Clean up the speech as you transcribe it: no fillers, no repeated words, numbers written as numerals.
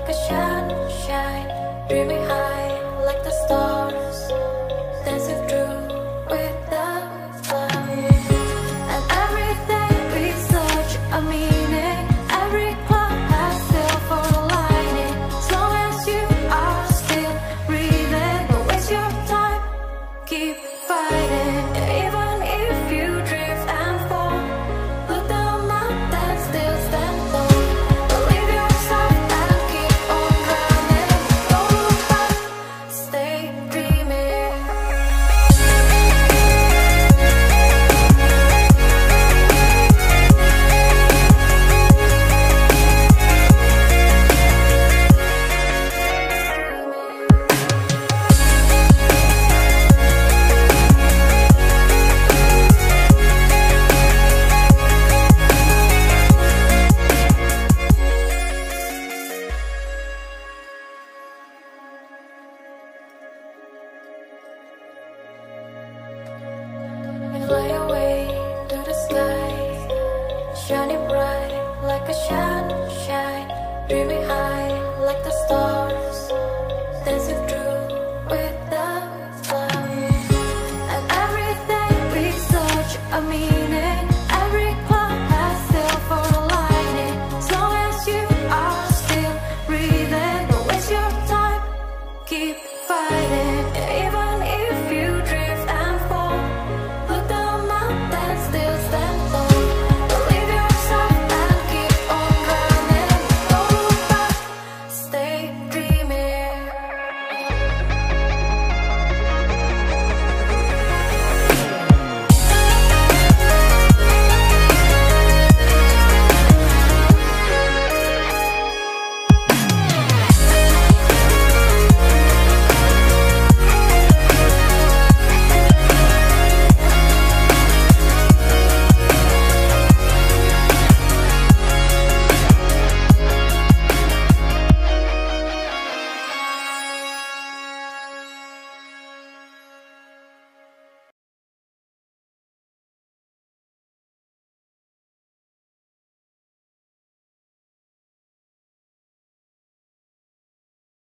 like a sunshine, dreaming high like the stars, dancing through with the clouds. And every day we search a meaning, every cloud has silver lining. As long as you are still breathing, don't waste your time, keep fighting. Even if you drift and fall, look down up and still stand tall. Believe yourself and keep on running. Don't look back, stay dreaming. Fly away to the sky, shining bright like a sunshine, dreaming high like the stars, dancing